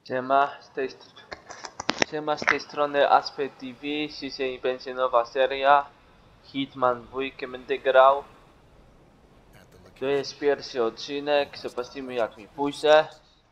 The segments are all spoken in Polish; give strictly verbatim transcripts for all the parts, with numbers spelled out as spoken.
Siema, z tej, st Siema, z tej strony Aspe T V. Dzisiaj będzie nowa seria. Hitman dwa będę grał. To jest pierwszy odcinek, zobaczymy jak mi pójdzie.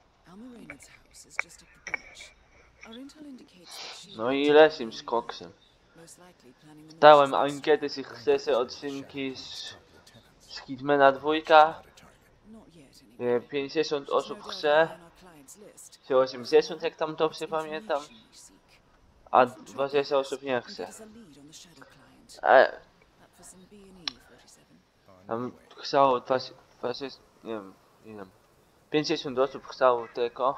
No i lecim z koksem. Dałem ankietę, czy chcecie odcinki z, z Hitmana dwa. pięćdziesiąt osób chce, czy osiemdziesiąt, jak tam dobrze pamiętam, a dwadzieścia osób nie chce. E, tam chciało dwadzieścia, dwadzieścia, nie wiem, nie wiem, pięćdziesiąt osób chciało tego.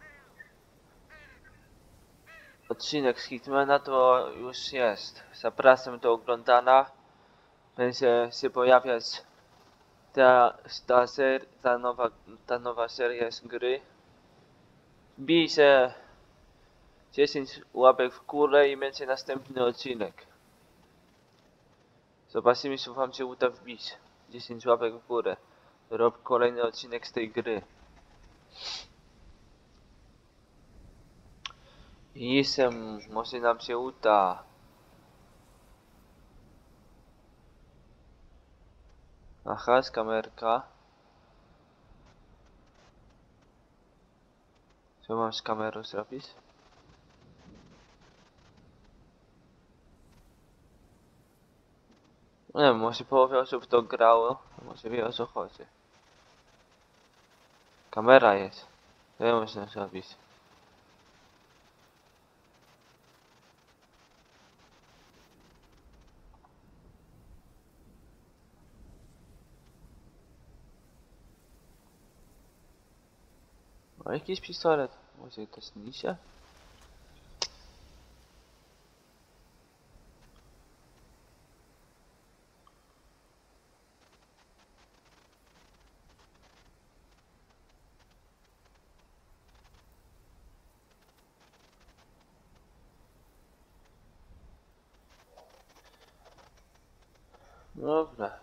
Odcinek z Hitmana to już jest. Zapraszam do oglądania. Będzie się pojawiać ta, ta, ser, ta, nowa, ta nowa seria z gry. Bijcie dziesięć łapek w górę i będzie następny odcinek. Zobaczymy, czy wam się uda wbić dziesięć łapek w górę. Rob kolejny odcinek z tej gry. I sem, może nam się uda. Aha, z kamerka. Co mam z kamerą zrobić? Nie wiem, może połowa osób to grało, może wie o co chodzi. Kamera jest. Co można zrobić? O, jakiś pistolet. Może to znisie? Dobra.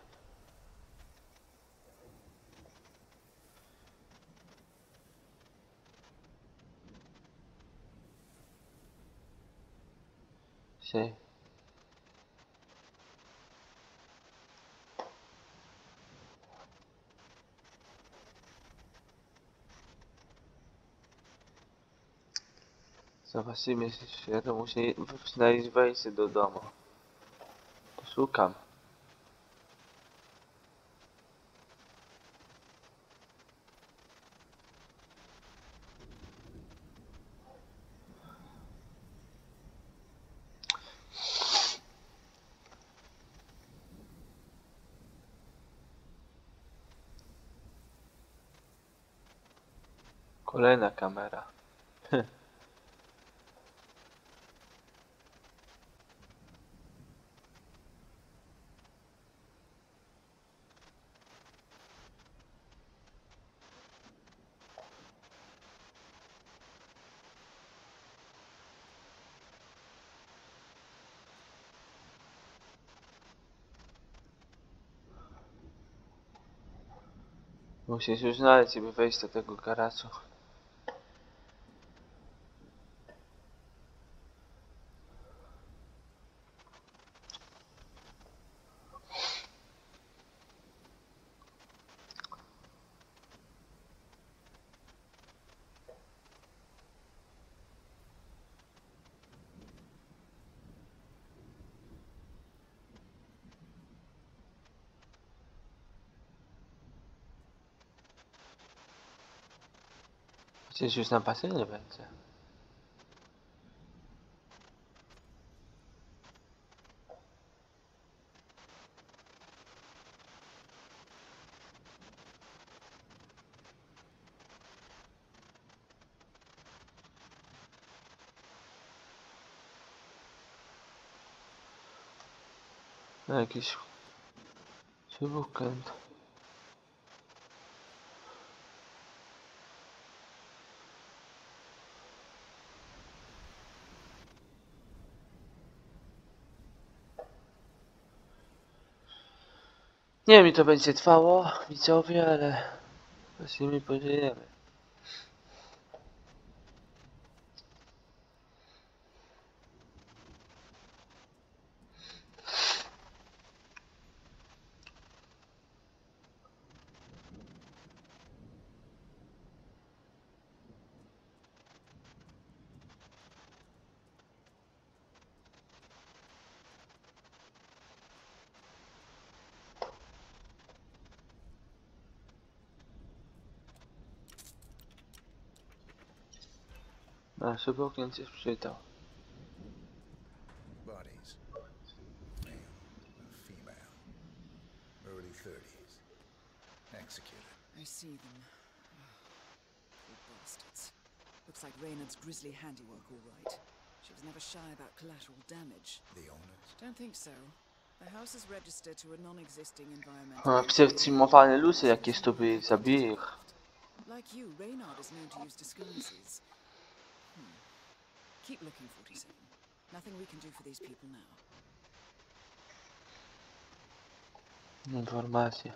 Się. Zobaczymy, czy to musi znaleźć wejście do domu. Szukam. Kolejna kamera. Musisz już znaleźć, żeby wejść do tego garażu. Przecież już na basenie będzie. No jakiś... weekend. Nie wiem, ile to będzie trwało, widzowie, ale... właśnie mi podzieliemy. No, żeby okiencie sprzedał. Bodies. Male, female. Early thirties. Executed. I see them. Poor bastards. Looks like Reynard's grisly handiwork, all right. She was never shy about collateral damage. The owners? Don't think so. The house is registered to a non-existing environmental... Przetrzymowany lusy jakieś to by zabije ich. Like you, Reynard is known to use disguises. Hmm. Keep looking, forty-seven. Nothing we can do for these people now. Informacje.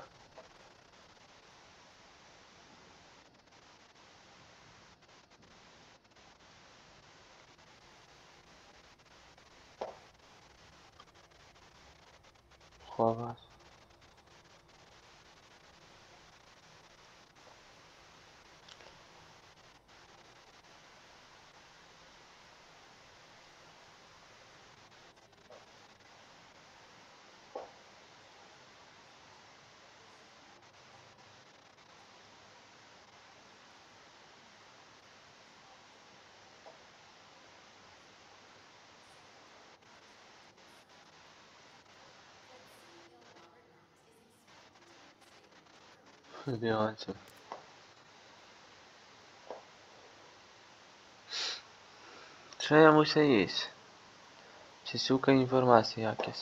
Chować. Wybiorący. Co ja muszę iść? Przesyłka informacji jakieś.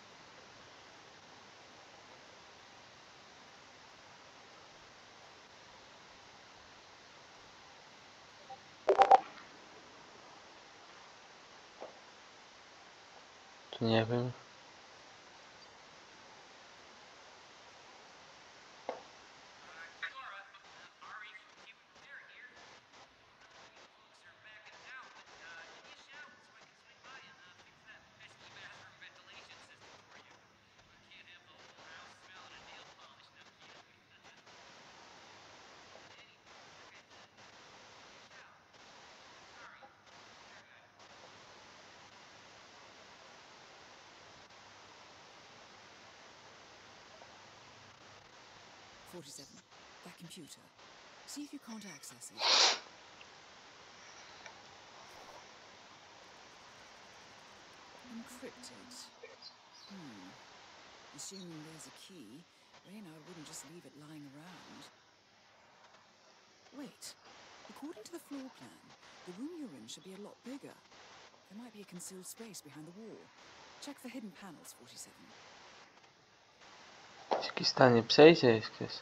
Tu nie wiem. forty-seven. That computer. See if you can't access it. Encrypted. Hmm. Assuming there's a key, Reynard wouldn't just leave it lying around. Wait. According to the floor plan, the room you're in should be a lot bigger. There might be a concealed space behind the wall. Check for hidden panels, forty-seven. Jakiś stanie przejście jakieś.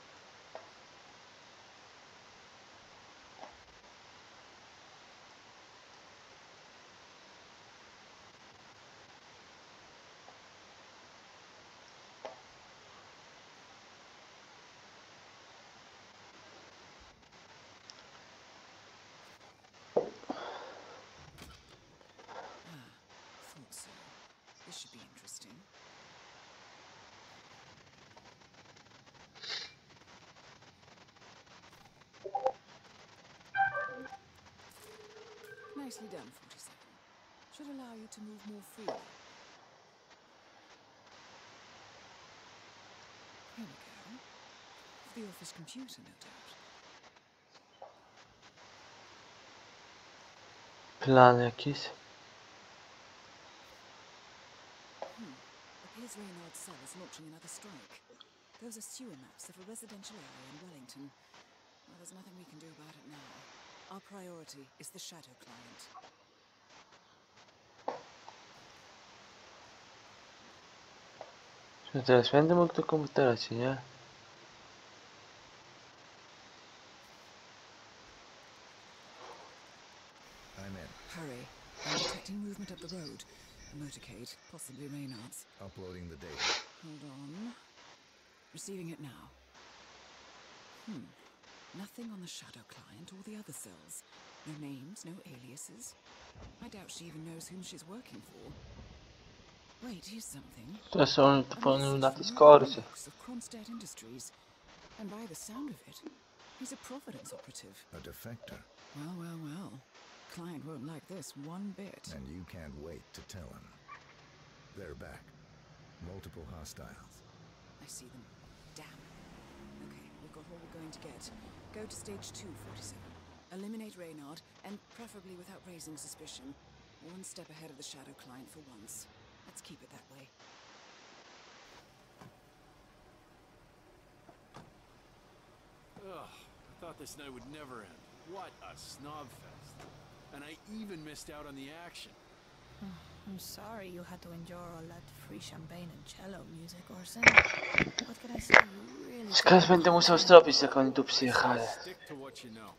Thought so. This should be interesting. Nicely done, forty-seven. Should allow you to move more freely. Here we go. For the office computer, no doubt. Plan jakiś. Hmm. Appears Reynard's cell is launching another strike. Those are sewer maps of a residential area in Wellington. Well, there's nothing we can do about it now. Our priority is the Shadow client. Czy teraz będę mógł do komputera, czy nie? I'm in. Hurry. I'm detecting movement up the road. A motorcade, possibly Reynard's. Uploading the data. Hold on. Receiving it now. Hmm. Nothing on the Shadow client or the other cells. No names, no aliases. I doubt she even knows whom she's working for. Wait, here's something. To są A powinny na message from Discordzie. Alex of Kronstadt Industries. And by the sound of it, he's a Providence operative. A defector. Well, well, well. Client won't like this one bit. And you can't wait to tell him. They're back. Multiple hostiles. I see them. Damn. Okay, we've got all we're going to get. Go to stage two, forty-seven. Eliminate Reynard, and preferably without raising suspicion. One step ahead of the Shadow Client for once. Let's keep it that way. Ugh, I thought this night would never end. What a snob fest. And I even missed out on the action. I'm sorry you had to endure all that free champagne and cello music, Orson. What could I say? You really Skaz będę musiał zrobić, jak oni tu przyjechali. Stick to what you know.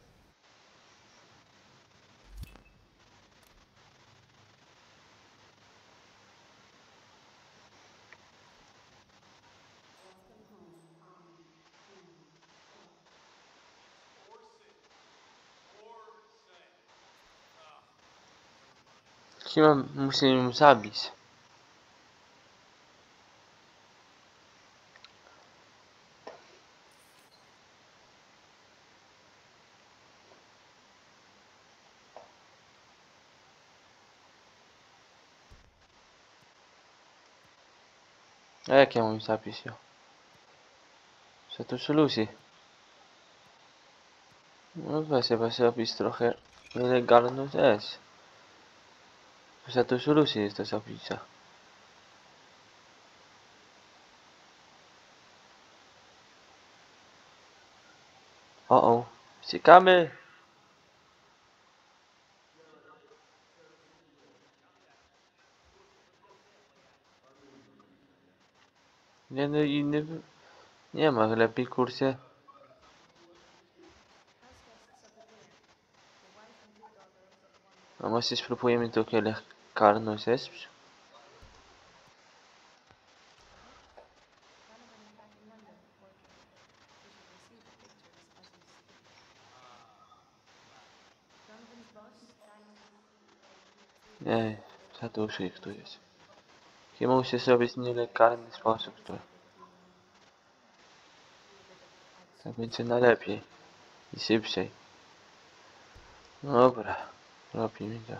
Chyba muszę ją zabić. A jak ja mam zabić ją? Że to przy Lucy. No weź chyba zrobić trochę nielegalną rzecz. Że to przy Lucy jest to zabicia. O o, uciekamy! Nie no inny... Nie ma, lepiej kursie. A może spróbujemy to kielich karno zesprzeć? Nie, za dużo ich tu jest. Chyba muszę zrobić nielegalny sposób to. Tak będzie najlepiej. I szybciej. Dobra, robimy to.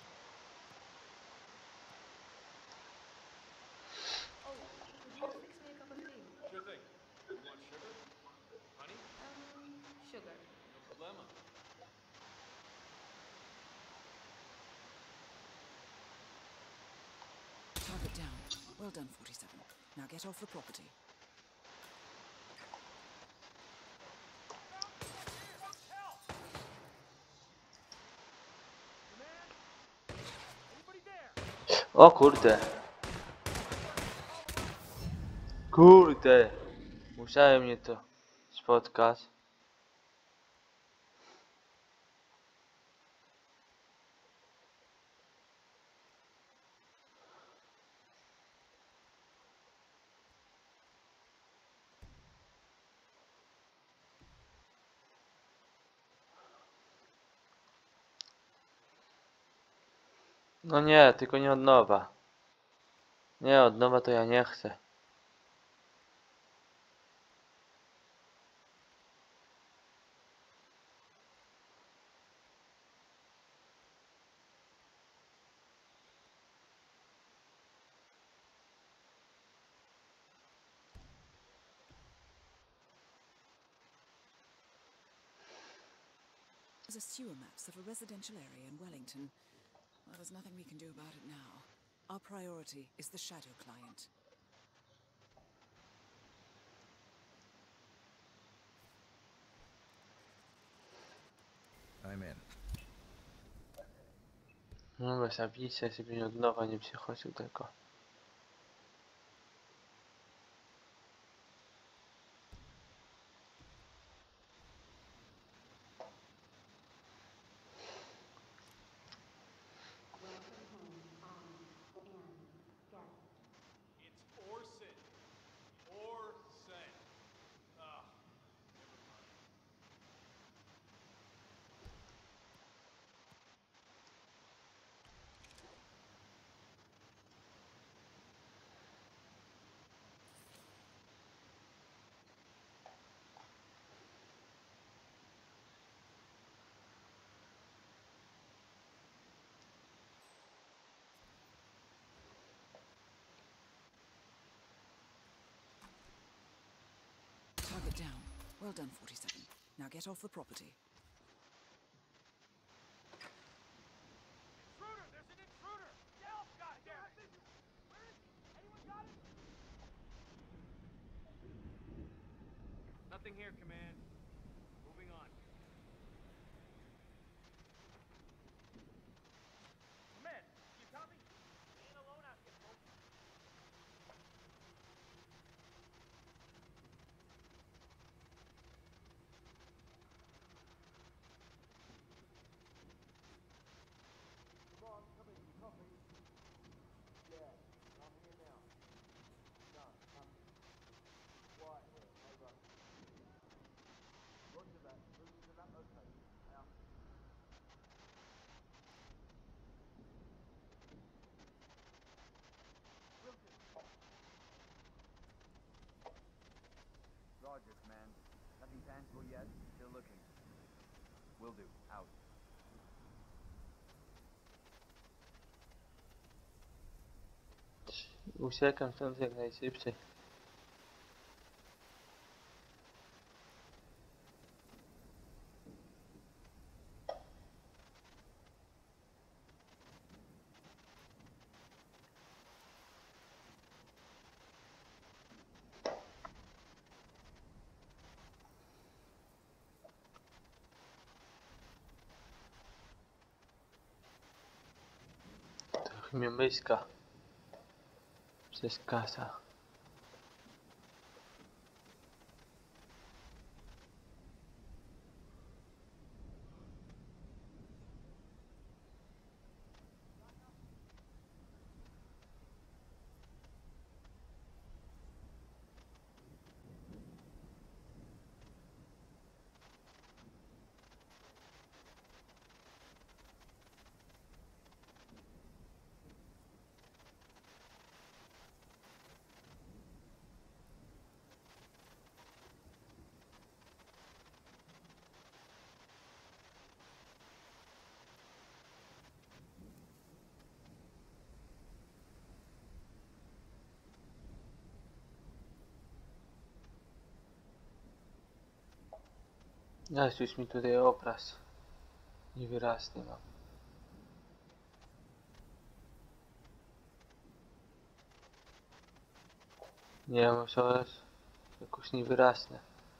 Sure thing. You want sugar? Honey? Um, sugar. No problema. Target down. Well done, forty-seven. Now get off the property. O kurde. Kurde. Musiałem mnie to spotkać. No nie, tylko nie od nowa. Nie, od nowa to ja nie chcę. There's a sewer maps of a residential area in Wellington. Well, there's nothing we can do about it now. Our priority is the Shadow Client. I'm in. No bez zabicia, żeby od nowa nie przychodził tylko. It's Orson. Orson. Ah, never mind. Target down. Well done, forty-seven. Now get off the property. Nothing here, Command. Moving on. Command, you copy? We ain't alone out here, folks. Come on, come in, you copy? Yeah, I'm here now. No, um, quiet here, over. Roger that, moving to that location. Out. Wilson! Roger, Command. Nothing tangible yet. Still looking. Will do. Out. Uciekam stąd jak najszybciej. Trochę mnie myska przez kasa. Aż już mi tutaj obraz niewyraźny mam. Nie wiem, co jest jakoś niewyraźne.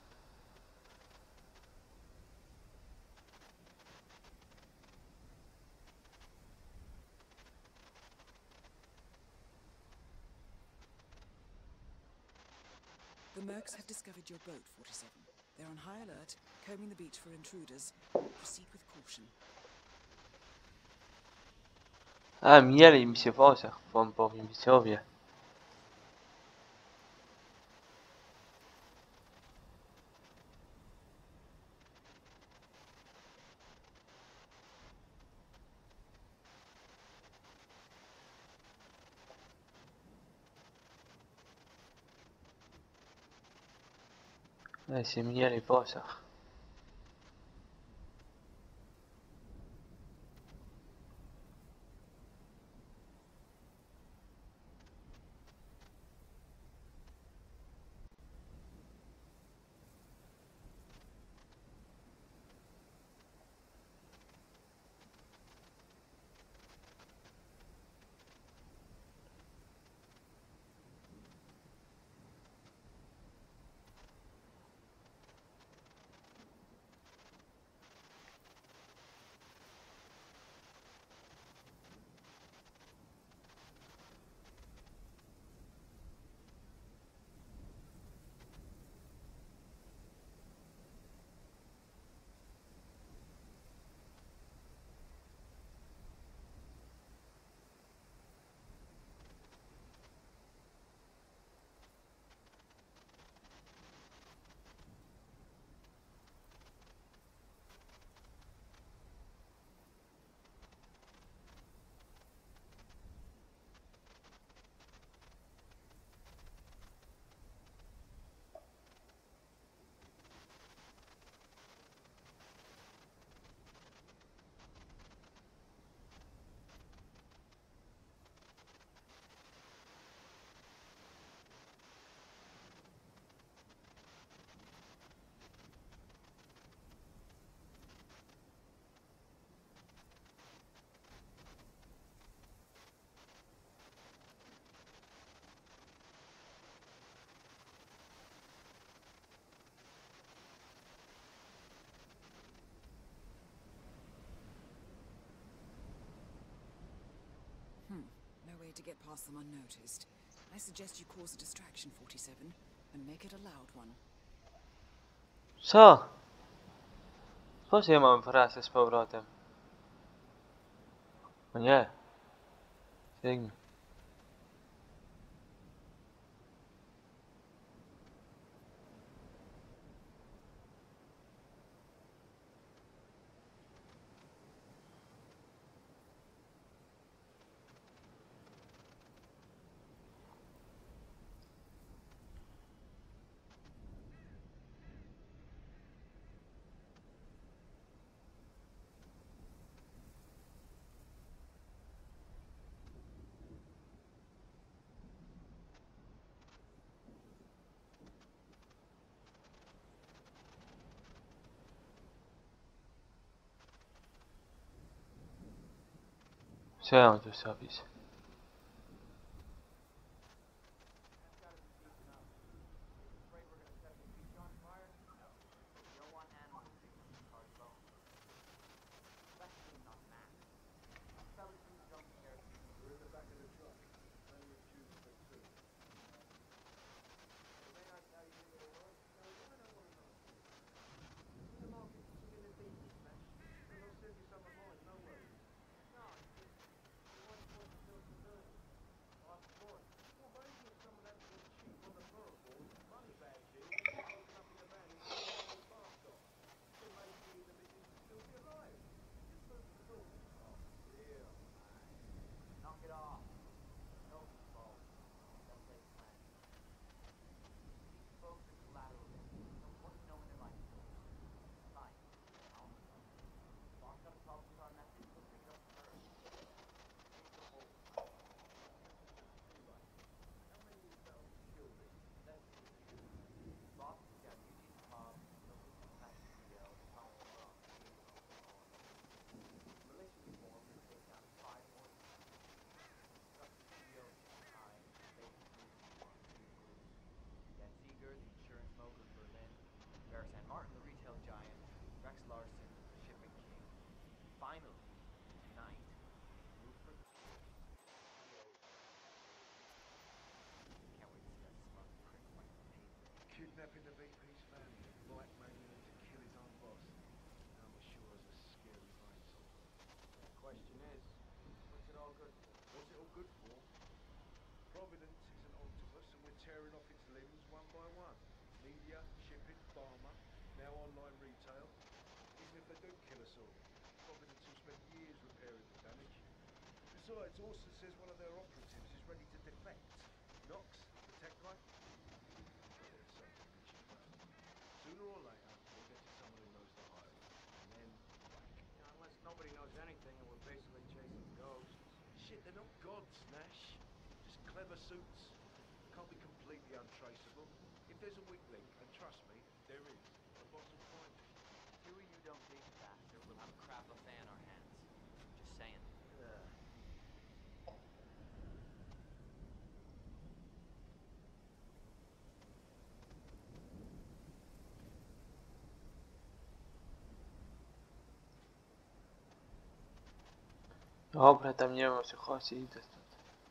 The Mercs have discovered your boat, forty-seven. They're on high alert, combing the beach for intruders. Proceed with caution. A, mieli mi się w oczach, wam powiem widzowie. Ale się mieli w oczach. to get past them unnoticed. I suggest you cause a distraction, forty-seven, and make it a loud one. Co? Po co ja mam wracać z powrotem? O nie. Sięgnij. Co ja mam tu zrobić? Kidnapping the V P's family and blackmailing him to kill his own boss. I'm sure it's a scary mindset. The question is, what's it all good for? What's it all good for? Providence is an octopus and we're tearing off its limbs one by one. Media, shipping, pharma, now online retail. Even if they do kill us all, Providence will spend years repairing the damage. Besides, Orson says one of their operatives is ready to defect. Knox, the tech guy? Yeah, something fishy about him. Sooner or later, we'll get to someone who knows the hiring. And then, whack. You know, unless nobody knows anything and we're basically chasing ghosts. Shit, they're not gods, Nash. Just clever suits. Can't be completely untraceable. If there's a weak link, and trust me, there is, the boss will find it. Two of you don't dig faster, we'll have crap buffet on our hands. Just saying. Ugh. Dobra, tam nie wiem o co chodzi, idę stąd.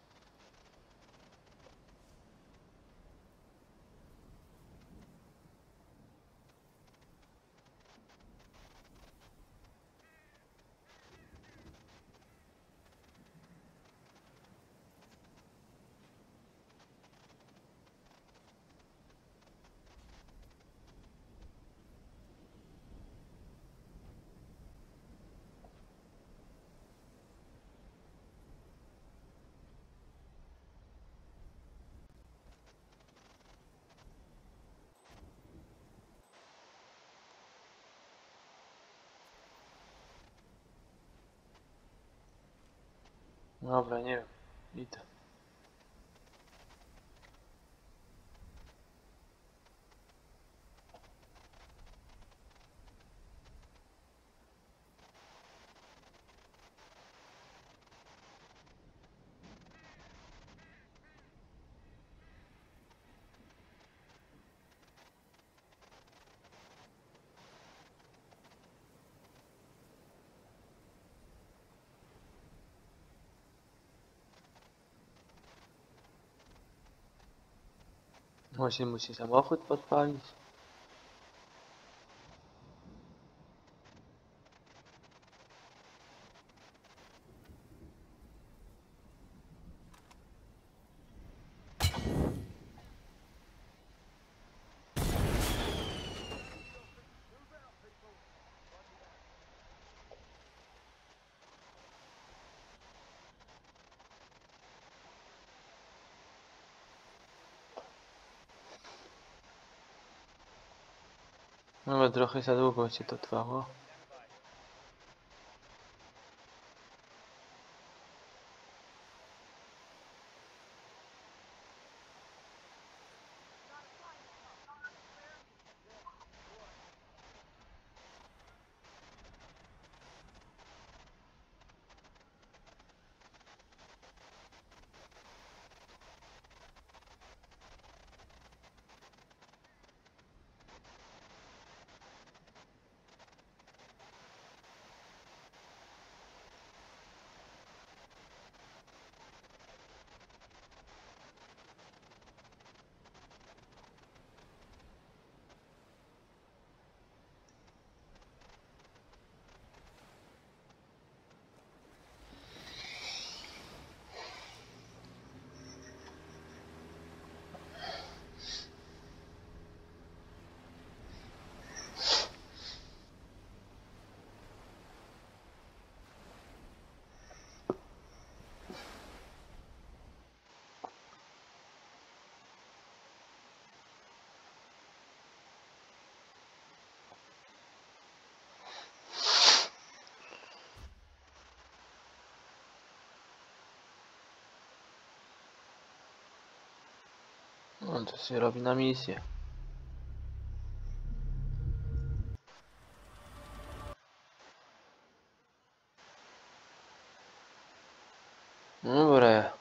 Dobra, nie wiem, idę. Właśnie musi samochód podpalić. No bo trochę za długo się to trwało. No to się robi na misję. Dobra.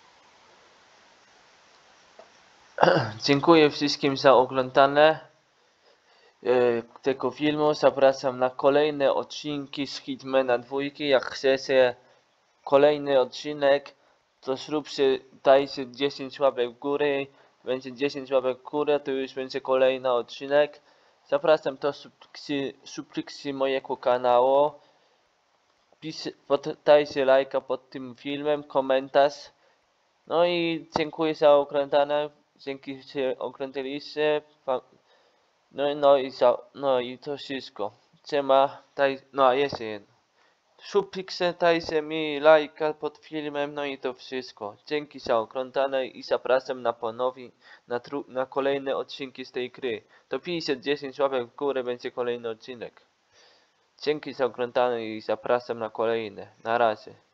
Dziękuję wszystkim za oglądanie e, tego filmu. Zapraszam na kolejne odcinki z Hitmana dwójki. Jak chcecie kolejny odcinek, to zróbcie, dajcie dziesięć łapek w górę. Będzie dziesięć łapek w górę, to już będzie kolejny odcinek. Zapraszam do subskrypcji, subskrypcji mojego kanału. Pis, dajcie lajka pod tym filmem, komentarz. No i dziękuję za oglądanie. Dzięki, że oglądaliście. No, no i za, no i to wszystko. Siema, daj, no a jeszcze jedno. Subskrypcję, dajcie mi lajka pod filmem, no i to wszystko. Dzięki za oglądanie i zapraszam na ponownie na, tru, na kolejne odcinki z tej gry. To piszcie dziesięć łapek w górę, będzie kolejny odcinek. Dzięki za oglądanie i zapraszam na kolejne. Na razie.